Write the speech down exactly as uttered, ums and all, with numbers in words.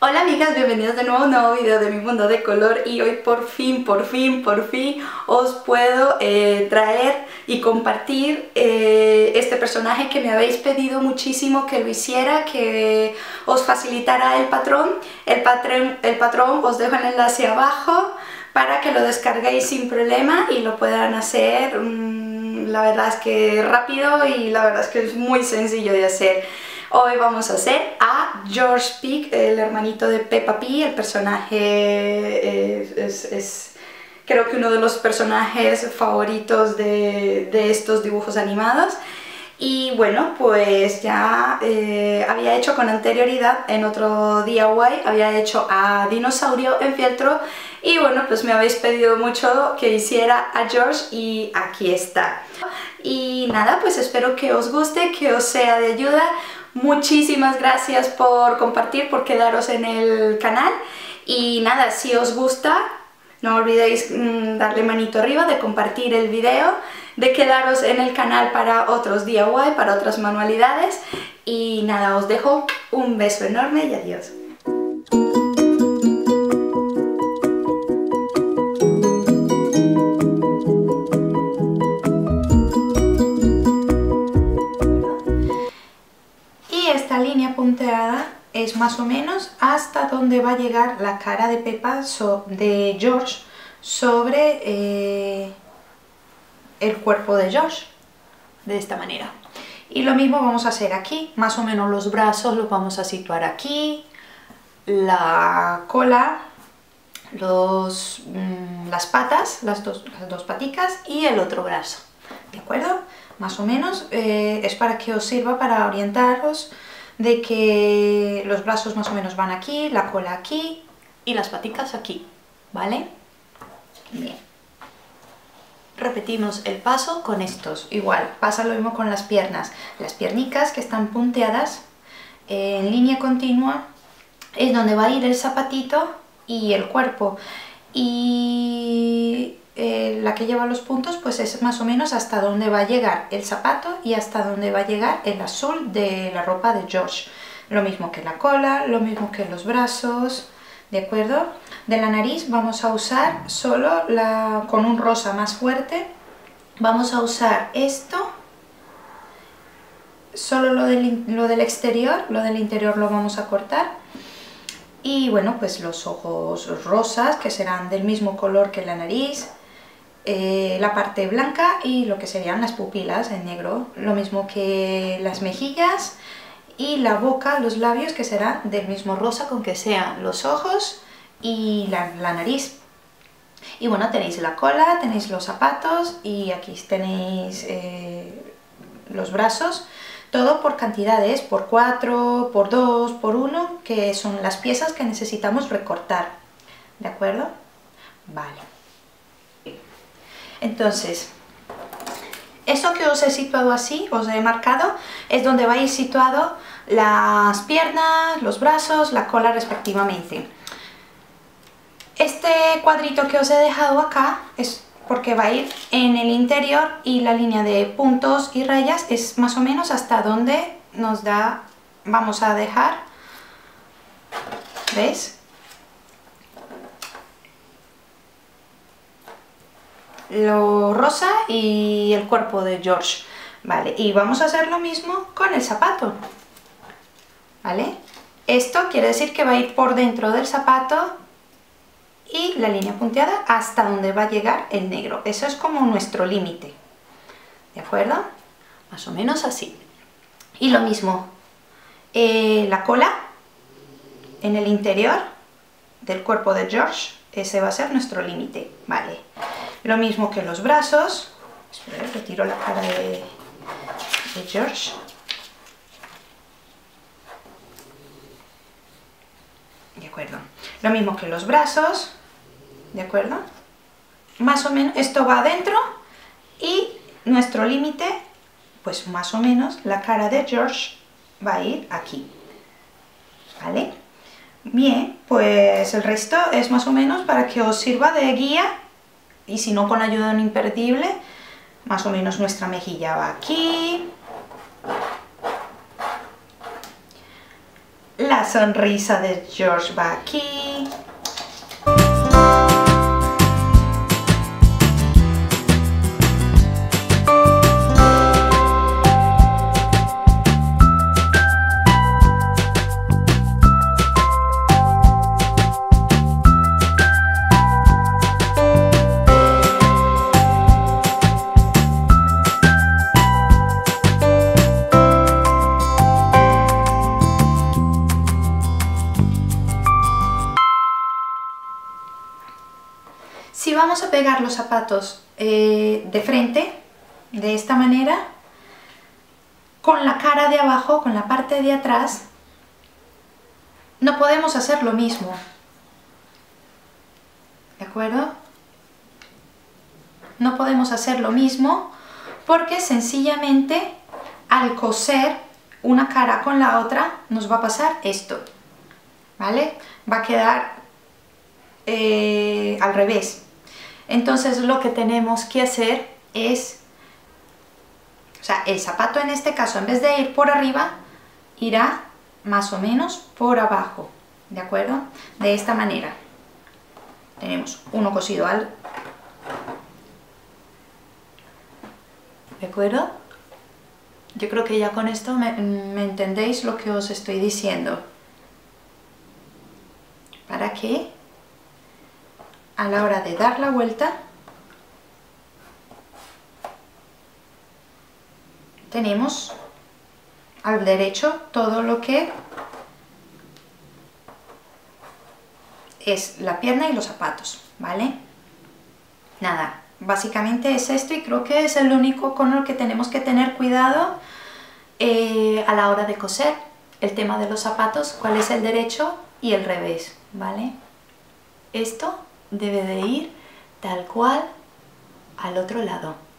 Hola amigas, bienvenidos de nuevo a un nuevo video de mi mundo de color y hoy por fin, por fin, por fin os puedo eh, traer y compartir eh, este personaje que me habéis pedido muchísimo que lo hiciera, que os facilitara el patrón. El patrón, el patrón os dejo el enlace abajo para que lo descarguéis sin problema y lo puedan hacer. Mmm, la verdad es que rápido y la verdad es que es muy sencillo de hacer. Hoy vamos a hacer a George Pig, el hermanito de Peppa Pig. El personaje es, es, es creo que uno de los personajes favoritos de, de estos dibujos animados. Y bueno, pues ya eh, había hecho con anterioridad en otro D I Y, había hecho a Dinosaurio en fieltro y bueno, pues me habéis pedido mucho que hiciera a George y aquí está. Y nada, pues espero que os guste, que os sea de ayuda. Muchísimas gracias por compartir, por quedaros en el canal y nada, si os gusta no olvidéis mmm, darle manito arriba, de compartir el video, de quedaros en el canal para otros D I Y, para otras manualidades y nada, os dejo un beso enorme y adiós. Esta línea punteada es más o menos hasta donde va a llegar la cara de Peppa, so, de George sobre eh, el cuerpo de George, de esta manera. Y lo mismo vamos a hacer aquí, más o menos los brazos los vamos a situar aquí, la cola, los, mmm, las patas, las dos, las dos paticas y el otro brazo, ¿de acuerdo? Más o menos eh, es para que os sirva para orientaros de que los brazos más o menos van aquí, la cola aquí y las paticas aquí, ¿vale? Bien. Repetimos el paso con estos, igual, pasa lo mismo con las piernas. Las piernicas que están punteadas eh, en línea continua es donde va a ir el zapatito y el cuerpo. Y eh, la que lleva los puntos pues es más o menos hasta donde va a llegar el zapato y hasta donde va a llegar el azul de la ropa de George. Lo mismo que la cola, lo mismo que los brazos, ¿de acuerdo? De la nariz vamos a usar solo la, con un rosa más fuerte, vamos a usar esto, solo lo del, lo del exterior, lo del interior lo vamos a cortar. Y bueno, pues los ojos rosas, que serán del mismo color que la nariz, eh, la parte blanca y lo que serían las pupilas en negro, lo mismo que las mejillas y la boca, los labios, que serán del mismo rosa con que sean los ojos y la, la nariz. Y bueno, tenéis la cola, tenéis los zapatos y aquí tenéis eh, los brazos. Todo por cantidades, por cuatro, por dos, por uno, que son las piezas que necesitamos recortar, ¿de acuerdo? Vale. Entonces, eso que os he situado así, os he marcado, es donde va a ir situado las piernas, los brazos, la cola respectivamente. Este cuadrito que os he dejado acá es porque va a ir en el interior y la línea de puntos y rayas es más o menos hasta donde nos da, vamos a dejar, ¿ves? Lo rosa y el cuerpo de George, ¿vale? Y vamos a hacer lo mismo con el zapato, ¿vale? Esto quiere decir que va a ir por dentro del zapato y la línea punteada hasta donde va a llegar el negro. Eso es como nuestro límite, ¿de acuerdo? Más o menos así. Y lo mismo, eh, la cola en el interior del cuerpo de George, ese va a ser nuestro límite, ¿vale? Lo mismo que los brazos. Espera, retiro la cara de, de George. De acuerdo. Lo mismo que los brazos. ¿De acuerdo? Más o menos, esto va adentro y nuestro límite, pues más o menos, la cara de George va a ir aquí, ¿vale? Bien, pues el resto es más o menos para que os sirva de guía y si no con ayuda de un imperdible, más o menos nuestra mejilla va aquí, La sonrisa de George va aquí. Si vamos a pegar los zapatos eh, de frente, de esta manera, con la cara de abajo, con la parte de atrás, no podemos hacer lo mismo, ¿de acuerdo? No podemos hacer lo mismo porque sencillamente al coser una cara con la otra nos va a pasar esto, ¿vale? Va a quedar eh, al revés. Entonces lo que tenemos que hacer es, o sea, el zapato en este caso, en vez de ir por arriba, irá más o menos por abajo, ¿de acuerdo? De esta manera. Tenemos uno cosido al... ¿De acuerdo? Yo creo que ya con esto me, me entendéis lo que os estoy diciendo. ¿Para qué? A la hora de dar la vuelta tenemos al derecho todo lo que es la pierna y los zapatos, ¿vale? Nada, básicamente es esto y creo que es el único con el que tenemos que tener cuidado eh, a la hora de coser el tema de los zapatos, cuál es el derecho y el revés, ¿vale? Esto debe de ir tal cual al otro lado.